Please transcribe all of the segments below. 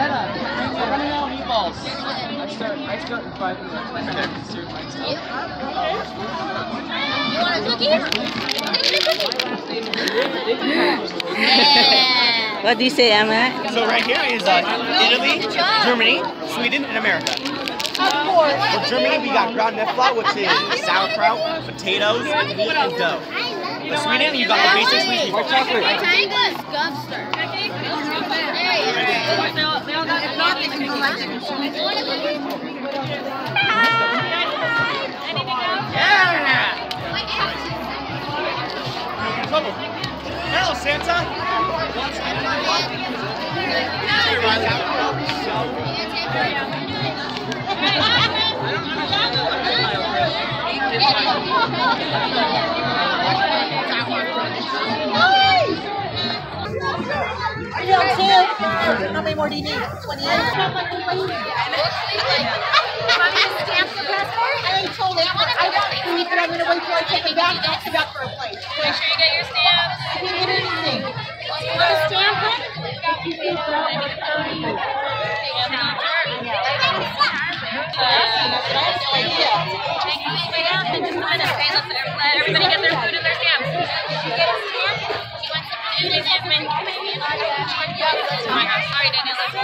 Meatballs. I start in 5 minutes. You want a cookie? What do you say, Emma? So right here is Italy, Germany, Sweden, and America. For Germany, we got ground nefla, which is sauerkraut, potatoes, meat, and dough. For Sweden, you got the basics. White chocolate. Hello, Santa. How many more do you need? 28? I told him I don't need, but I'm going to wait till I take it back and ask about for a plate. Make sure you get your stamps. I didn't get anything. You want a stamp? Let everybody get their food and their stamps. You get a stamp? Do you want some food and Jasmine? Oh my gosh, sorry Daniel. There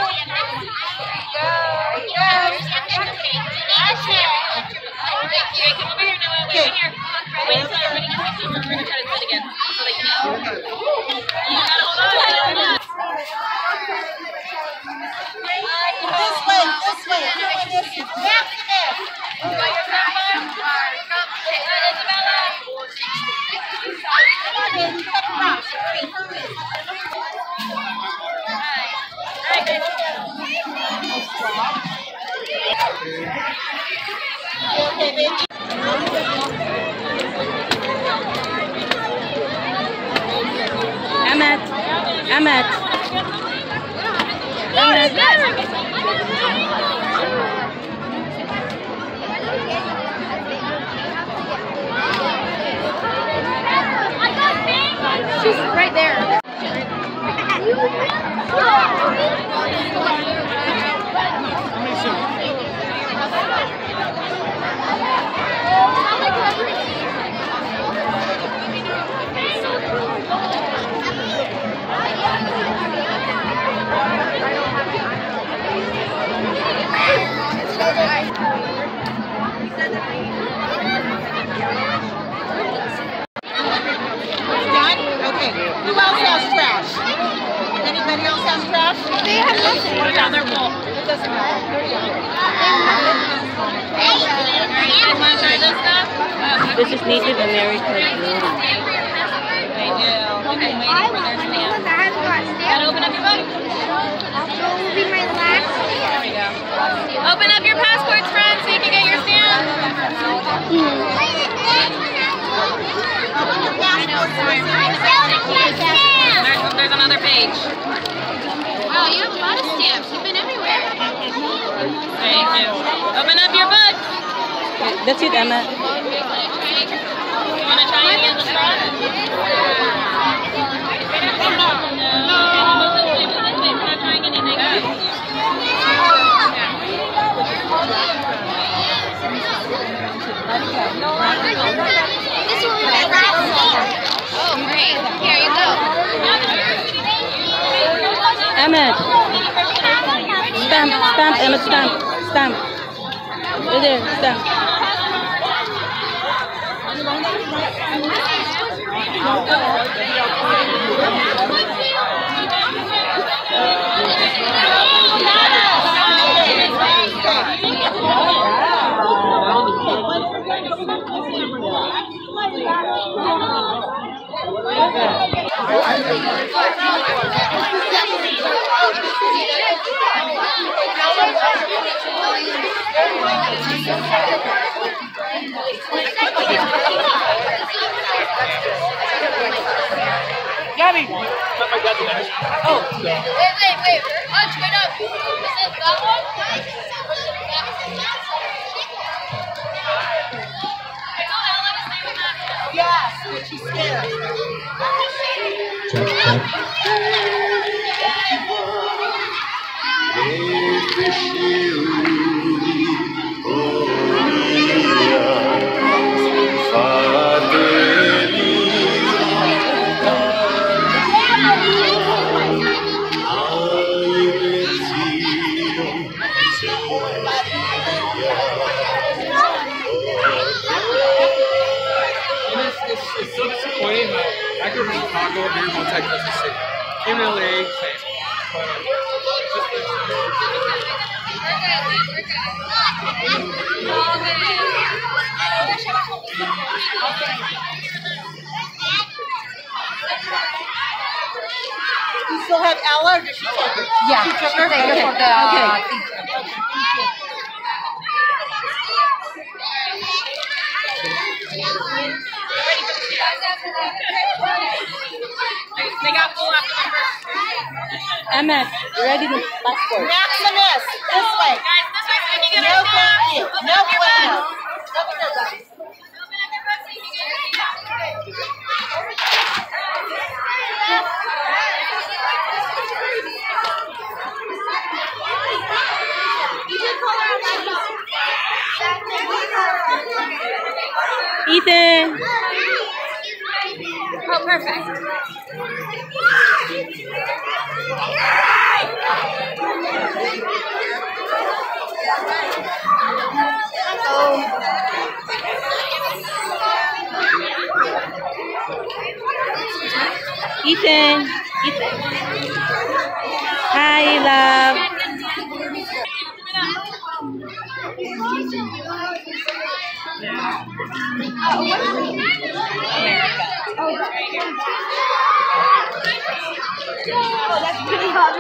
you go. Okay, come over here, Noah. Wait right here. Wait until everybody gets their food. We're going to try to do it again so they can eat. You gotta hold on. This way, this way. Back to this. You got your stamp on? Isabella. Come on, baby. Cut it off. Hurry, hurry. Okay, baby. Emmet. Emmet. She's right there. Who else has trash? Anybody else has trash? They have nothing. Put it down their bowl. It doesn't matter. There you go. You want to try this stuff? This is Native American. They do. They've been waiting for their stamp. Gotta open up your book. That will be my last. There we go. Open up your passports, friends, so you can get your stamp. There's another page. Wow, you have a lot of stamps. You've been everywhere. There you go. Open up your book. That's it, Emma. You want to try any of the straws? No. We're not trying anything. This will be my last stamp. Oh, great. Here you go. Emmet. Stamp, stamp, Emmet, stamp, stamp. Right there, stamp. Gabby! Oh. Wait. Lunch, wait up. Is it that one? Yes, but she's scared. It's so disappointing how I grew up in Chicago, here in Multicultural City. Came to LA, same. You still have Ella, or did she take it? Yeah, She took sure, her. take it for the They got full after the first. Emmett, ready to passport. Maximus, this way. Guys, this way so you can No, get thank you. No, bueno. Ethan. Oh, perfect. Ethan. Ethan. Hi, love. Oh, that's pretty hard.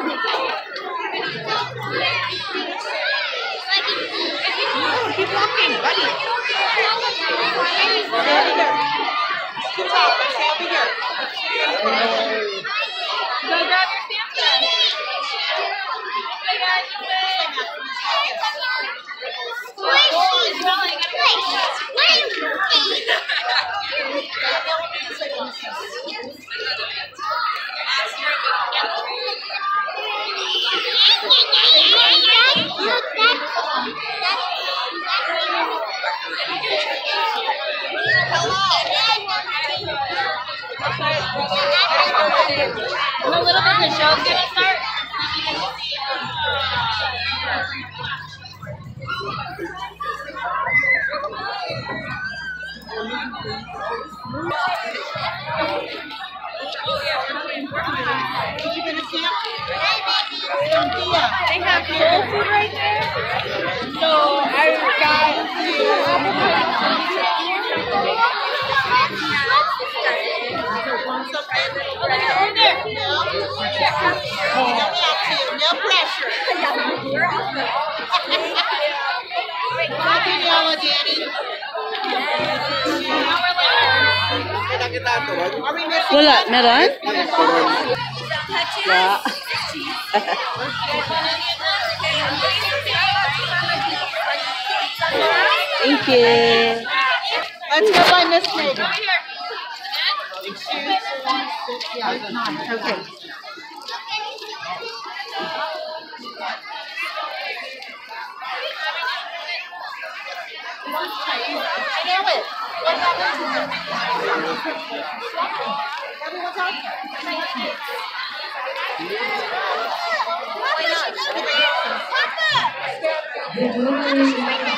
Keep walking, buddy. Stay over here. Too tall. Stay over here. Go grab your stamp then. Hey guys, this way. In a little bit, the show's gonna start. Did you get a stamp? Tortilla. They have soul food right there. So I got over there. You don't have to. No pressure. Look at Ella, Danny. Are we missing Wala, one? meron? Yeah. Thank you. Let's go by Miss Megan. Over here. Yeah, it's 9. Okay. I know it. What happened? Everyone's out there. Why not?